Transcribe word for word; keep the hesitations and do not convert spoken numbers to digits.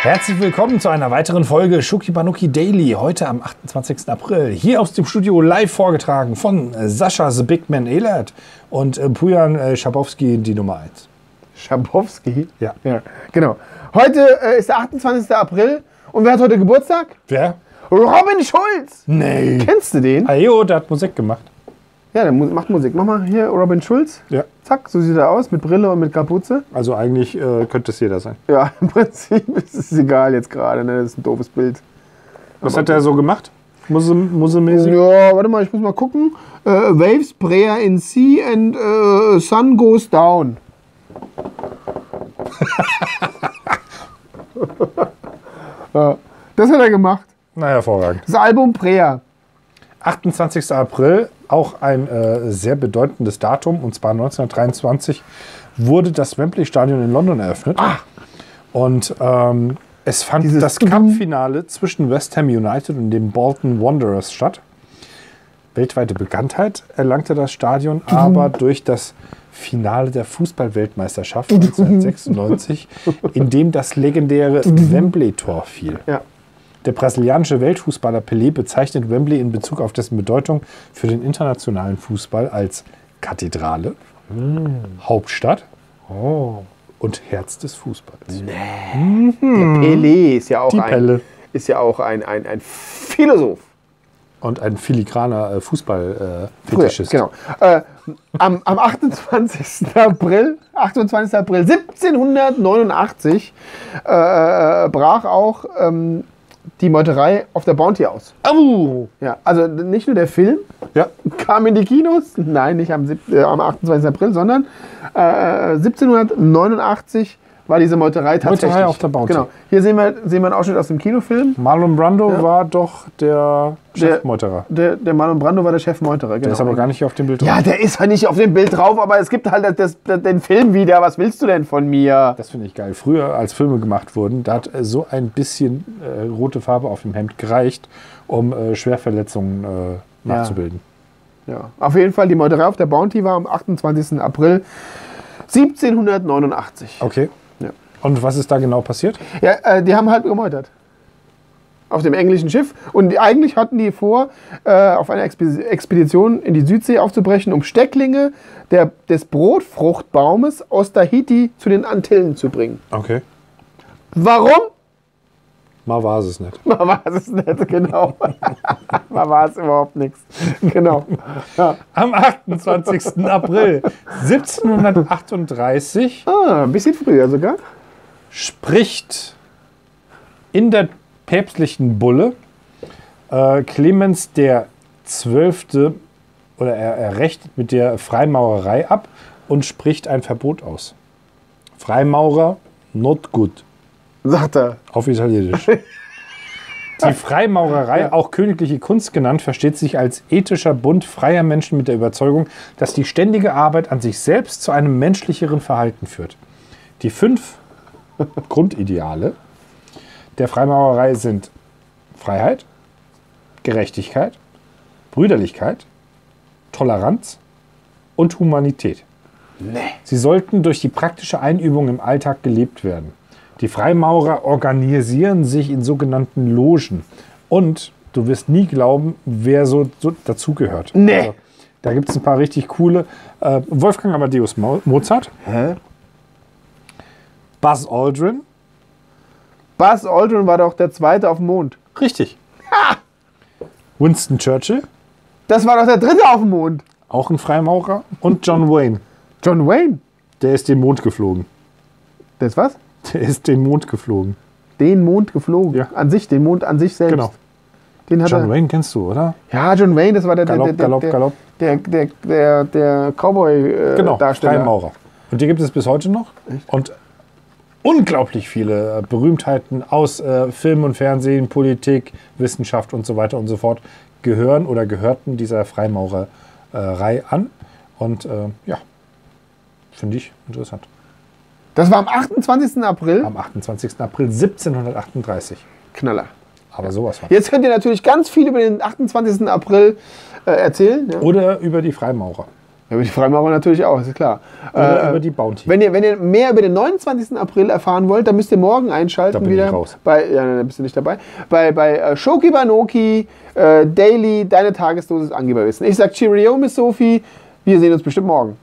Herzlich willkommen zu einer weiteren Folge Schuki Banuki Daily. Heute am achtundzwanzigsten April. Hier aus dem Studio live vorgetragen von Sascha The Big Man Elert und äh, Pujan äh, Schabowski, die Nummer eins. Schabowski? Ja. Ja, genau. Heute äh, ist der achtundzwanzigste April und wer hat heute Geburtstag? Wer? Robin Schulz! Nee. Kennst du den? Ayo, der hat Musik gemacht. Ja, der mu- macht Musik. Mach mal hier Robin Schulz. Ja. Zack, so sieht er aus, mit Brille und mit Kapuze. Also eigentlich äh, könnte es jeder sein. Ja, im Prinzip ist es egal jetzt gerade, ne? Das ist ein doofes Bild. Was hat der so gemacht? Muse, musemäßig? Ja, warte mal, ich muss mal gucken. Äh, Waves, Prayer in Sea and äh, Sun Goes Down. Ja, das hat er gemacht. Na, hervorragend. Das Album Prayer. achtundzwanzigsten April, auch ein äh, sehr bedeutendes Datum, und zwar neunzehnhundertdreiundzwanzig wurde das Wembley Stadion in London eröffnet. Ah. Und ähm, es fand Dieses das Cup-Finale zwischen West Ham United und den Bolton Wanderers statt. Weltweite Bekanntheit erlangte das Stadion aber durch das Finale der Fußball-Weltmeisterschaft neunzehnhundertsechsundneunzig, in dem das legendäre Wembley-Tor fiel. Ja. Der brasilianische Weltfußballer Pelé bezeichnet Wembley in Bezug auf dessen Bedeutung für den internationalen Fußball als Kathedrale, mm. Hauptstadt oh. und Herz des Fußballs. Nee. Der Pelé ist ja auch Die ein, Pelle. ist ja auch ein, ein, ein Philosoph. Und ein filigraner äh, Fußball-Fetischist. Äh, genau. Äh, am, am achtundzwanzigsten April, achtundzwanzigsten April siebzehnhundertneunundachtzig äh, brach auch ähm, die Meuterei auf der Bounty aus. Oh. Ja, also nicht nur der Film Ja. kam in die Kinos, nein, nicht am, sieb- äh, am achtundzwanzigsten April, sondern äh, siebzehnhundertneunundachtzig war diese Meuterei tatsächlich. Meuterei auf der Bounty. Genau. Hier sehen wir, sehen wir einen Ausschnitt aus dem Kinofilm. Marlon Brando Ja. war doch der Der- Chefmeuterer. Der, der Marlon Brando war der Chefmeuterer. Genau. Der ist aber gar nicht auf dem Bild drauf. Ja, der ist halt nicht auf dem Bild drauf, aber es gibt halt das, das, den Film wieder. Was willst du denn von mir? Das finde ich geil. Früher, als Filme gemacht wurden, da hat äh, so ein bisschen äh, rote Farbe auf dem Hemd gereicht, um äh, Schwerverletzungen äh, nachzubilden. Ja, auf jeden Fall, die Meuterei auf der Bounty war am achtundzwanzigsten April siebzehnhundertneunundachtzig. Okay. Ja. Und was ist da genau passiert? Ja, äh, die haben halt gemeutert. Auf dem englischen Schiff. Und die, eigentlich hatten die vor, äh, auf einer Expe- Expedition in die Südsee aufzubrechen, um Stecklinge der, des Brotfruchtbaumes aus Tahiti zu den Antillen zu bringen. Okay. Warum? Mal war es nicht. Man war es nicht, genau. Man war es überhaupt nichts. Genau. Ja. Am achtundzwanzigsten April siebzehnhundertachtunddreißig Ah, ein bisschen früher sogar. spricht in der päpstlichen Bulle äh, Clemens der Zwölfte oder er, er rechnet mit der Freimaurerei ab und spricht ein Verbot aus. Freimaurer, not good. Sagt er. Auf Italienisch. Die Freimaurerei, auch königliche Kunst genannt, versteht sich als ethischer Bund freier Menschen mit der Überzeugung, dass die ständige Arbeit an sich selbst zu einem menschlicheren Verhalten führt. Die fünf Grundideale der Freimaurerei sind Freiheit, Gerechtigkeit, Brüderlichkeit, Toleranz und Humanität. Nee. Sie sollten durch die praktische Einübung im Alltag gelebt werden. Die Freimaurer organisieren sich in sogenannten Logen. Und du wirst nie glauben, wer so, so dazugehört. Nee. Also, da gibt es ein paar richtig coole. Äh, Wolfgang Amadeus Mo- Mozart, Hä? Buzz Aldrin. Buzz Aldrin war doch der Zweite auf dem Mond. Richtig. Winston Churchill, Das war doch der Dritte auf dem Mond. auch ein Freimaurer. Und John Wayne, John Wayne. der ist den Mond geflogen. Das was? Der ist den Mond geflogen. Den Mond geflogen. Ja. An sich, den Mond an sich selbst. Genau. Den hat John er. Wayne kennst du, oder? Ja, John Wayne, das war der, der, Galopp, der, Galopp, der, Galopp. der, der, der, der Cowboy-Darsteller. Genau, Darsteller. Freimaurer. Und die gibt es bis heute noch. Und unglaublich viele äh, Berühmtheiten aus äh, Film und Fernsehen, Politik, Wissenschaft und so weiter und so fort gehören oder gehörten dieser Freimaurerei an. Und äh, ja, finde ich interessant. Das war am achtundzwanzigsten April. Am achtundzwanzigsten April siebzehnhundertachtunddreißig. Knaller. Aber sowas von. Jetzt könnt ihr natürlich ganz viel über den achtundzwanzigsten April äh, erzählen. Ja. Oder über die Freimaurer. Ja, über die Freimaurer natürlich auch, ist klar. Oder äh, über die Bounty. Wenn ihr, wenn ihr mehr über den neunundzwanzigsten April erfahren wollt, dann müsst ihr morgen einschalten. Da bin wieder ich raus. Bei, ja, dann bist du nicht dabei. Bei, bei äh, Shoki Banoki, äh, Daily, deine Tagesdosis Angeberwissen. Ich sag Cheerio, Miss Sophie. Wir sehen uns bestimmt morgen.